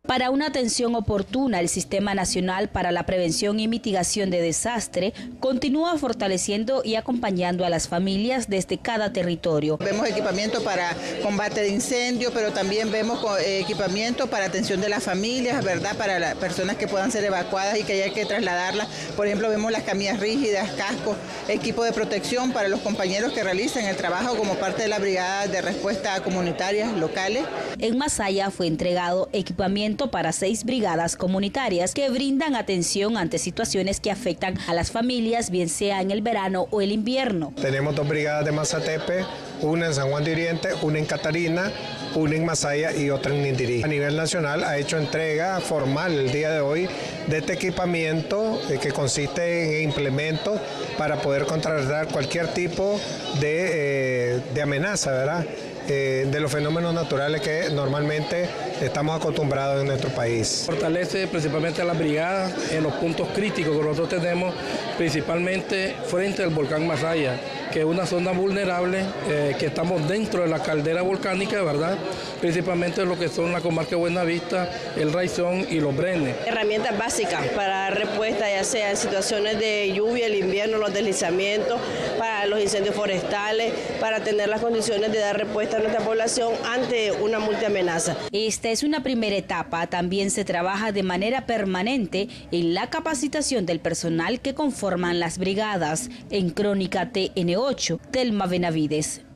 Para una atención oportuna, el Sistema Nacional para la Prevención y Mitigación de Desastre continúa fortaleciendo y acompañando a las familias desde cada territorio. Vemos equipamiento para combate de incendio, pero también vemos equipamiento para atención de las familias, ¿verdad? Para las personas que puedan ser evacuadas y que haya que trasladarlas. Por ejemplo, vemos las camillas rígidas, cascos, equipo de protección para los compañeros que realizan el trabajo como parte de la brigada de respuesta comunitarias locales. En Masaya fue entregado equipamiento para 6 brigadas comunitarias que brindan atención ante situaciones que afectan a las familias, bien sea en el verano o el invierno. Tenemos 2 brigadas de Mazatepe, una en San Juan de Oriente, una en Catarina, una en Masaya y otra en Nindirí. A nivel nacional ha hecho entrega formal el día de hoy de este equipamiento que consiste en implementos para poder contrarrestar cualquier tipo de amenaza, ¿verdad? De los fenómenos naturales que normalmente estamos acostumbrados en nuestro país. Fortalece principalmente a las brigadas en los puntos críticos que nosotros tenemos, principalmente frente al volcán Masaya, que es una zona vulnerable, que estamos dentro de la caldera volcánica, ¿verdad? Principalmente lo que son la comarca de Buenavista, el Raizón y los Brenes. Herramientas básicas para dar respuesta, ya sea en situaciones de lluvia, el invierno, los deslizamientos, para los incendios forestales, para tener las condiciones de dar respuesta a nuestra población ante una multiamenaza. Esta es una primera etapa. También se trabaja de manera permanente en la capacitación del personal que conforman las brigadas. En Crónica TN8, Telma Benavides.